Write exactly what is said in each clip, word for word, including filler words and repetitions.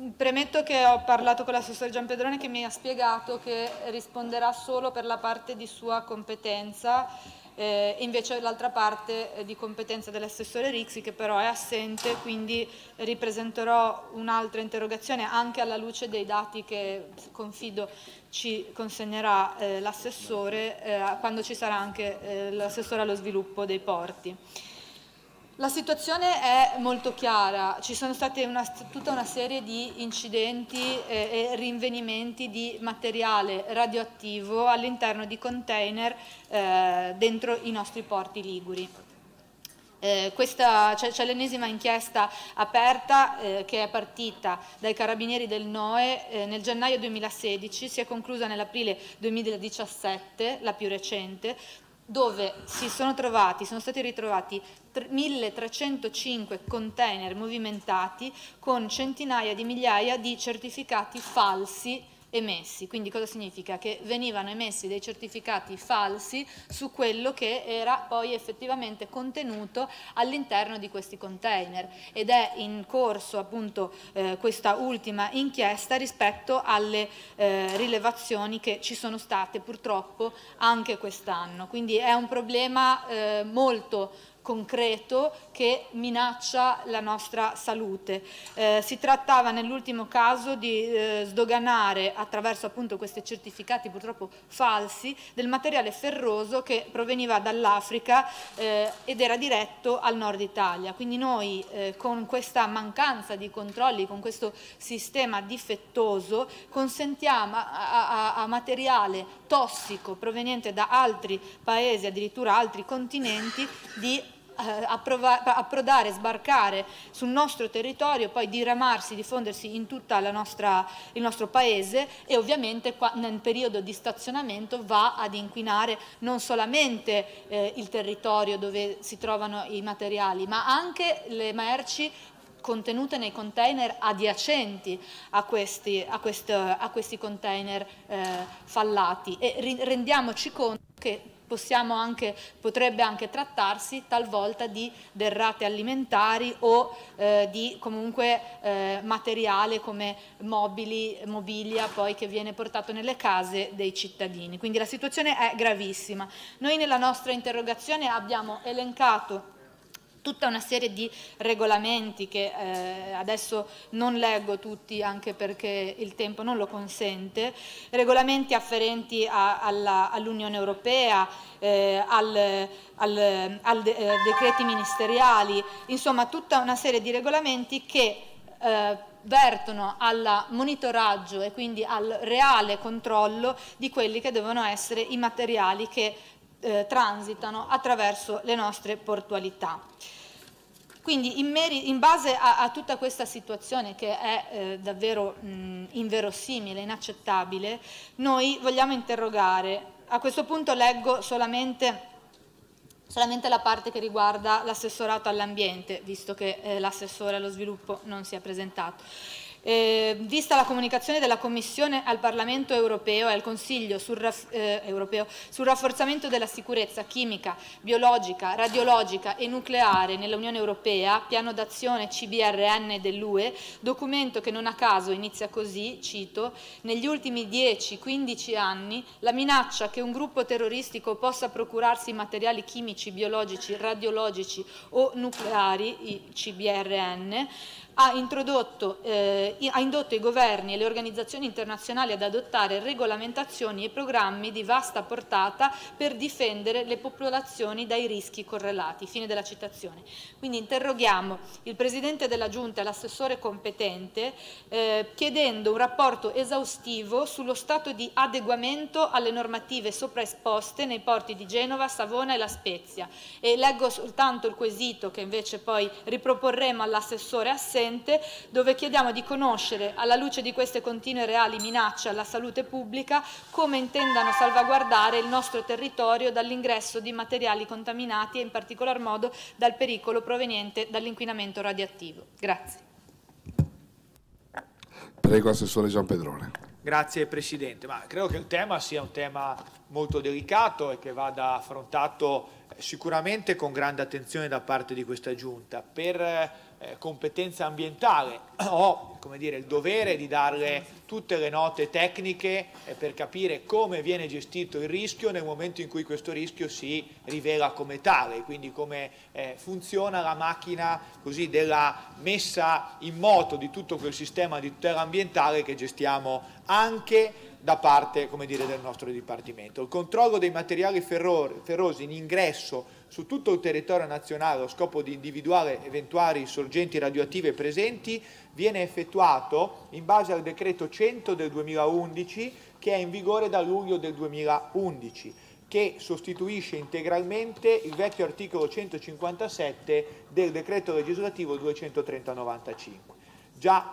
Premetto che ho parlato con l'assessore Giampedrone, che mi ha spiegato che risponderà solo per la parte di sua competenza, eh, invece l'altra parte di competenza dell'assessore Rixi, che però è assente, quindi ripresenterò un'altra interrogazione anche alla luce dei dati che confido ci consegnerà eh, l'assessore eh, quando ci sarà anche eh, l'assessore allo sviluppo dei porti. La situazione è molto chiara, ci sono state una, tutta una serie di incidenti eh, e rinvenimenti di materiale radioattivo all'interno di container eh, dentro i nostri porti liguri. Eh, c'è l'ennesima inchiesta aperta eh, che è partita dai carabinieri del N O E eh, nel gennaio duemilasedici, si è conclusa nell'aprile duemiladiciassette, la più recente, dove si sono trovati, sono stati ritrovati milletrecentocinque container movimentati con centinaia di migliaia di certificati falsi emessi. Quindi cosa significa? Che venivano emessi dei certificati falsi su quello che era poi effettivamente contenuto all'interno di questi container, ed è in corso appunto eh, questa ultima inchiesta rispetto alle eh, rilevazioni che ci sono state purtroppo anche quest'anno. Quindi è un problema eh, molto concreto che minaccia la nostra salute. Eh, si trattava nell'ultimo caso di eh, sdoganare attraverso appunto questi certificati purtroppo falsi del materiale ferroso che proveniva dall'Africa eh, ed era diretto al nord Italia. Quindi noi eh, con questa mancanza di controlli, con questo sistema difettoso, consentiamo a, a, a materiale tossico proveniente da altri paesi, addirittura altri continenti, di approdare, sbarcare sul nostro territorio, poi diramarsi, diffondersi in tutto il nostro paese, e ovviamente qua, nel periodo di stazionamento va ad inquinare non solamente eh, il territorio dove si trovano i materiali, ma anche le merci contenute nei container adiacenti a questi, a questo, a questi container eh, fallati, e rendiamoci conto che possiamo anche, potrebbe anche trattarsi talvolta di derrate alimentari o eh, di comunque eh, materiale come mobili, mobilia poi che viene portato nelle case dei cittadini. Quindi la situazione è gravissima. Noi nella nostra interrogazione abbiamo elencato tutta una serie di regolamenti che eh, adesso non leggo tutti, anche perché il tempo non lo consente, regolamenti afferenti all'Unione Europea, eh, al, al, al de, eh, decreti ministeriali, insomma tutta una serie di regolamenti che eh, vertono al monitoraggio e quindi al reale controllo di quelli che devono essere i materiali che Eh, transitano attraverso le nostre portualità. Quindi in, in base a, a tutta questa situazione, che è eh, davvero mh, inverosimile, inaccettabile, noi vogliamo interrogare. A questo punto leggo solamente solamente la parte che riguarda l'assessorato all'ambiente, visto che eh, l'assessore allo sviluppo non si è presentato. Eh, vista la comunicazione della Commissione al Parlamento europeo e al Consiglio sul, eh, europeo sul rafforzamento della sicurezza chimica, biologica, radiologica e nucleare nell'Unione Europea, piano d'azione C B R N dell'U E, documento che non a caso inizia così, cito: negli ultimi dieci quindici anni la minaccia che un gruppo terroristico possa procurarsi materiali chimici, biologici, radiologici o nucleari, i C B R N, ha, introdotto, eh, ha indotto i governi e le organizzazioni internazionali ad adottare regolamentazioni e programmi di vasta portata per difendere le popolazioni dai rischi correlati. Fine della citazione. Quindi interroghiamo il Presidente della Giunta e l'assessore competente eh, chiedendo un rapporto esaustivo sullo stato di adeguamento alle normative sopraesposte nei porti di Genova, Savona e La Spezia. E leggo soltanto il quesito che invece poi riproporremo all'assessore assente, dove chiediamo di conoscere, alla luce di queste continue e reali minacce alla salute pubblica, come intendano salvaguardare il nostro territorio dall'ingresso di materiali contaminati e in particolar modo dal pericolo proveniente dall'inquinamento radioattivo. Grazie. Prego, assessore Giampedrone. Grazie Presidente. Ma credo che il tema sia un tema molto delicato e che vada affrontato sicuramente con grande attenzione da parte di questa Giunta. Per eh, competenza ambientale ho, come dire, il dovere di darle tutte le note tecniche eh, per capire come viene gestito il rischio nel momento in cui questo rischio si rivela come tale, quindi come eh, funziona la macchina così della messa in moto di tutto quel sistema di tutela ambientale che gestiamo anche da parte, come dire, del nostro Dipartimento. Il controllo dei materiali ferrosi in ingresso su tutto il territorio nazionale allo scopo di individuare eventuali sorgenti radioattive presenti viene effettuato in base al decreto cento del duemilaundici, che è in vigore da luglio del duemilaundici, che sostituisce integralmente il vecchio articolo centocinquantasette del decreto legislativo duecentotrenta novantacinque, già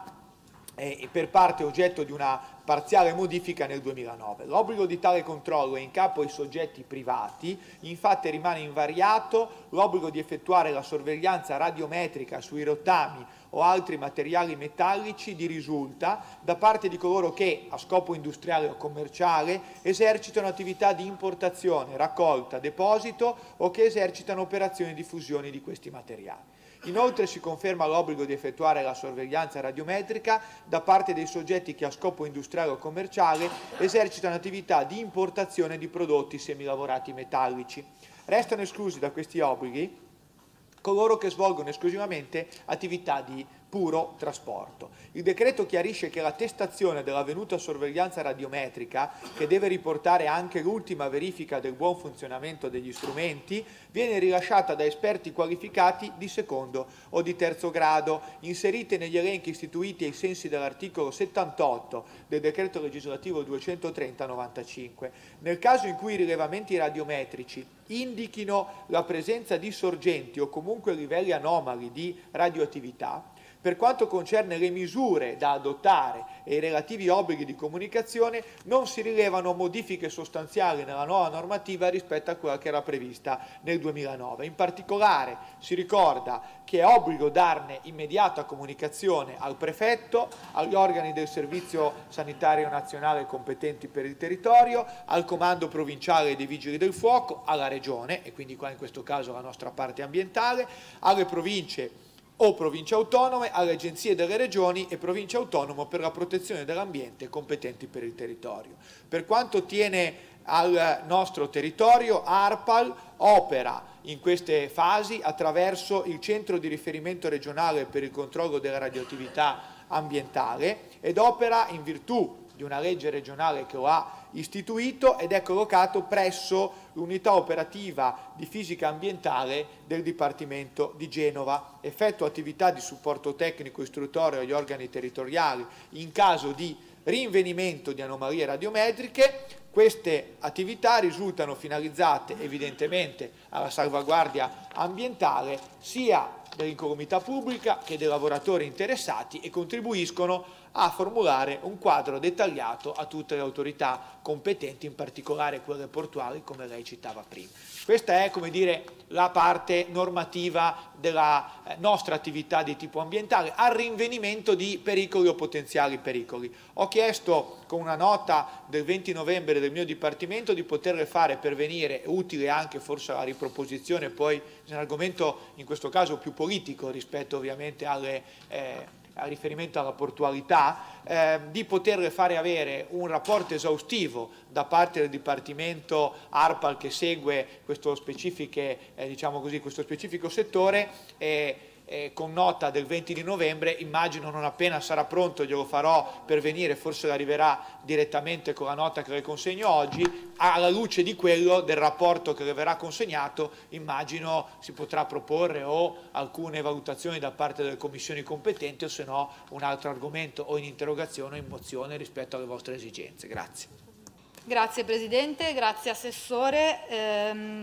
eh, per parte oggetto di una parziale modifica nel duemilanove. L'obbligo di tale controllo è in capo ai soggetti privati, infatti rimane invariato l'obbligo di effettuare la sorveglianza radiometrica sui rottami o altri materiali metallici di risulta da parte di coloro che, a scopo industriale o commerciale, esercitano attività di importazione, raccolta, deposito o che esercitano operazioni di fusione di questi materiali. Inoltre si conferma l'obbligo di effettuare la sorveglianza radiometrica da parte dei soggetti che a scopo industriale o commerciale esercitano attività di importazione di prodotti semilavorati metallici. Restano esclusi da questi obblighi coloro che svolgono esclusivamente attività di puro trasporto. Il decreto chiarisce che l'attestazione dell'avvenuta sorveglianza radiometrica, che deve riportare anche l'ultima verifica del buon funzionamento degli strumenti, viene rilasciata da esperti qualificati di secondo o di terzo grado, inserite negli elenchi istituiti ai sensi dell'articolo settantotto del decreto legislativo duecentotrenta novantacinque. Nel caso in cui i rilevamenti radiometrici indichino la presenza di sorgenti o comunque livelli anomali di radioattività, per quanto concerne le misure da adottare e i relativi obblighi di comunicazione, non si rilevano modifiche sostanziali nella nuova normativa rispetto a quella che era prevista nel duemilanove. In particolare si ricorda che è obbligo darne immediata comunicazione al prefetto, agli organi del Servizio Sanitario Nazionale competenti per il territorio, al Comando Provinciale dei Vigili del Fuoco, alla Regione, e quindi qua in questo caso la nostra parte ambientale, alle province o province autonome, alle agenzie delle regioni e province autonome per la protezione dell'ambiente competenti per il territorio. Per quanto tiene al nostro territorio, ARPAL opera in queste fasi attraverso il Centro di Riferimento Regionale per il Controllo della Radioattività Ambientale ed opera in virtù di una legge regionale che lo ha istituito ed è collocato presso l'unità operativa di fisica ambientale del Dipartimento di Genova. Effettua attività di supporto tecnico istruttorio agli organi territoriali in caso di rinvenimento di anomalie radiometriche. Queste attività risultano finalizzate evidentemente alla salvaguardia ambientale sia dell'incolumità pubblica che dei lavoratori interessati e contribuiscono a formulare un quadro dettagliato a tutte le autorità competenti, in particolare quelle portuali, come lei citava prima. Questa è, come dire, la parte normativa della nostra attività di tipo ambientale, al rinvenimento di pericoli o potenziali pericoli. Ho chiesto con una nota del venti novembre del mio Dipartimento di poterle fare pervenire, utile anche forse alla riproposizione, poi è un argomento in questo caso più politico rispetto ovviamente alle eh, a riferimento alla portualità, eh, di poterle fare avere un rapporto esaustivo da parte del Dipartimento ARPAL che segue questo, specifiche, eh, diciamo così, questo specifico settore, eh, eh, con nota del venti di novembre, immagino non appena sarà pronto glielo farò pervenire, forse arriverà direttamente con la nota che le consegno oggi, alla luce di quello del rapporto che le verrà consegnato, immagino si potrà proporre o alcune valutazioni da parte delle commissioni competenti o se no un altro argomento o in interrogazione o in mozione rispetto alle vostre esigenze. Grazie. Grazie Presidente, grazie Assessore. Ehm,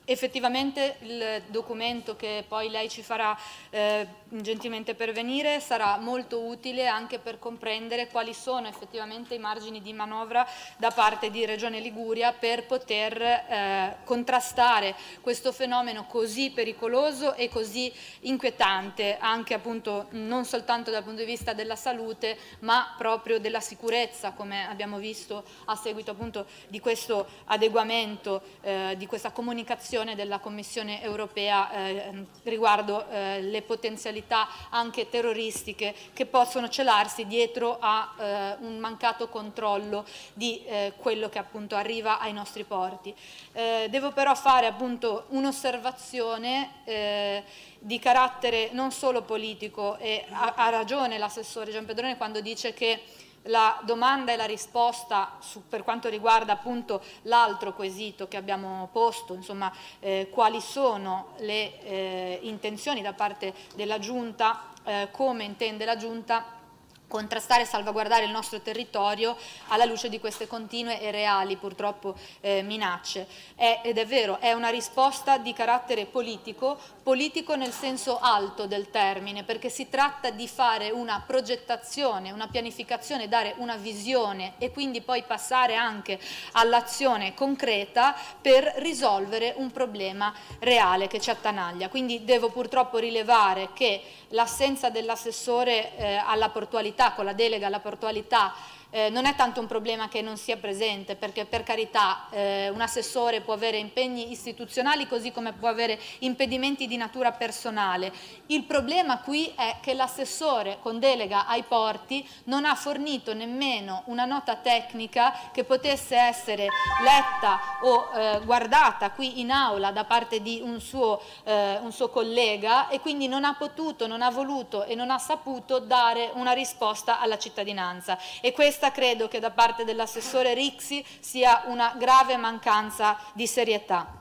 Effettivamente il documento che poi lei ci farà eh, gentilmente pervenire sarà molto utile anche per comprendere quali sono effettivamente i margini di manovra da parte di Regione Liguria per poter eh, contrastare questo fenomeno così pericoloso e così inquietante, anche appunto non soltanto dal punto di vista della salute, ma proprio della sicurezza, come abbiamo visto a seguito appunto di questo adeguamento, eh, di questa comunicazione della Commissione europea eh, riguardo eh, le potenzialità anche terroristiche che possono celarsi dietro a eh, un mancato controllo di eh, quello che appunto arriva ai nostri porti. Eh, devo però fare appunto un'osservazione eh, di carattere non solo politico, e ha, ha ragione l'assessore Giampedrone quando dice che la domanda e la risposta su, per quanto riguarda appunto l'altro quesito che abbiamo posto, insomma eh, quali sono le eh, intenzioni da parte della Giunta, eh, come intende la Giunta contrastare e salvaguardare il nostro territorio alla luce di queste continue e reali purtroppo eh, minacce. È, ed è vero, è una risposta di carattere politico, politico nel senso alto del termine, perché si tratta di fare una progettazione, una pianificazione, dare una visione e quindi poi passare anche all'azione concreta per risolvere un problema reale che ci attanaglia. Quindi devo purtroppo rilevare che l'assenza dell'assessore eh, alla portualità, con la delega alla portualità, Eh, non è tanto un problema che non sia presente, perché per carità eh, un assessore può avere impegni istituzionali così come può avere impedimenti di natura personale. Il problema qui è che l'assessore con delega ai porti non ha fornito nemmeno una nota tecnica che potesse essere letta o eh, guardata qui in aula da parte di un suo, eh, un suo collega, e quindi non ha potuto, non ha voluto e non ha saputo dare una risposta alla cittadinanza. E questo credo che da parte dell'assessore Rixi sia una grave mancanza di serietà.